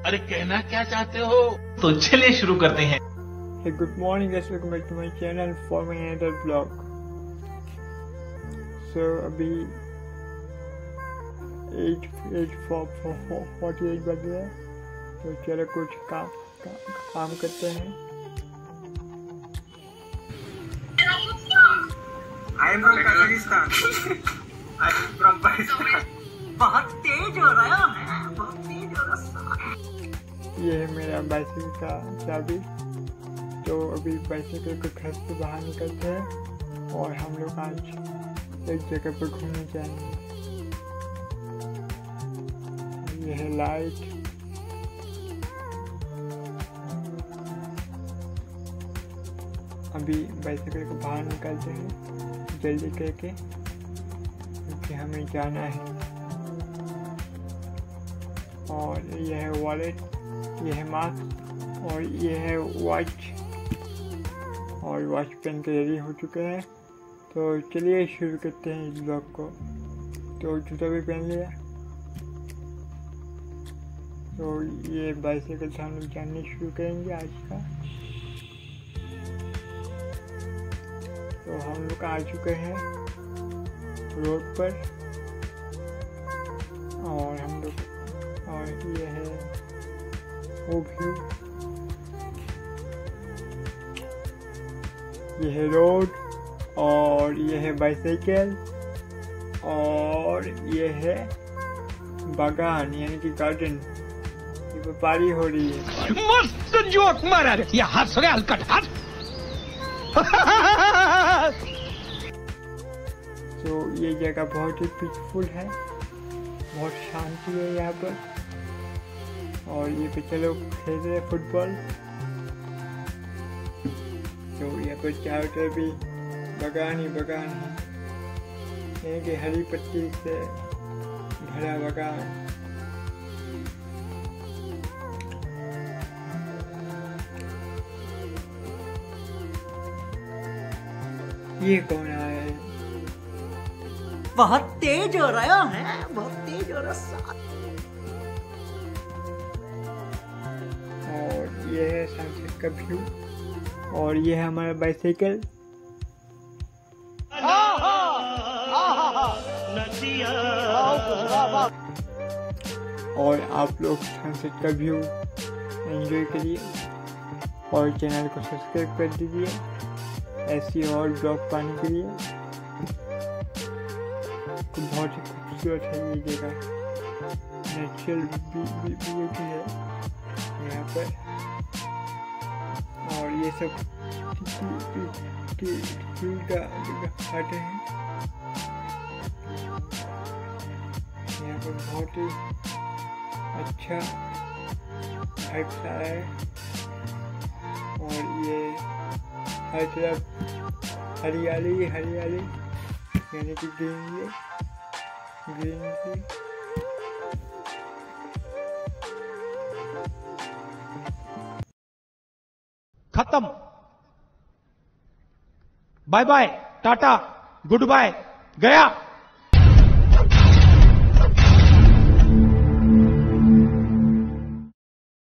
अरे कहना क्या चाहते हो? तो चलिए शुरू करते हैं। Hey, good morning guys, welcome back to my channel for my another vlog. So अभी 8:48 बज रहे हैं, तो चलो कुछ काम करते हैं। I am from Kazakhstan. I am from Pakistan. बहुत तेज हो रहा है, बहुत तेज हो रहा है। ये है मेरा बाइसिकल का चाबी। तो अभी बाइसिकल को घर से बाहर निकलते हैं और हम लोग आज एक जगह पर घूमने जाएंगे। ये है लाइट। अभी बाइसिकल को बाहर निकालते हैं जल्दी करके, क्योंकि हमें जाना है। और यह है वॉलेट, यह है मास्क और ये है वॉच। और वॉच पहन के रेडी हो चुके हैं, तो चलिए शुरू करते हैं इस ब्लॉग को। तो जूता भी पहन लिया। तो ये बाइसिकल से हम लोग जानने शुरू करेंगे आज का। तो हम लोग आ चुके हैं रोड पर और हम लोग, और ये है वो व्यू, ये है रोड और ये है बाइसाइकिल और ये है बागान यानी कि गार्डन। ये व्यापारी हो रही है। मस्त जोक मारा रे, ये हंस रहे हलकट हंस। तो ये जगह बहुत ही पीसफुल है, बहुत शांति है यहाँ पर। और ये बच्चे लोग खेल रहे हैं फुटबॉल। तो यहाँ पर चारों तरफ भी बगान ही बगान है, यानी कि हरी पत्ती से भरा बगान। ये कौन आया है? बहुत तेज हो रहा है, बहुत तेज हो रहा है। और ये है सनसेट का व्यू और ये है हमारा बाइसाइकिल। और आप लोग सनसेट का व्यू एंजॉय करिए और चैनल को सब्सक्राइब कर दीजिए ऐसी और ब्लॉग पाने के लिए। तो बहुत ही खूबसूरत है ये जगह, नेचुरल ब्यूटी है यहाँ पर। और ये सब टील का हट है। यहाँ पर बहुत ही अच्छा वाइब्स आ रहा है। और ये हर तरफ हरियाली हरियाली, यानी कि ग्रीनरी। खत्म। Bye bye, tata, goodbye, गया।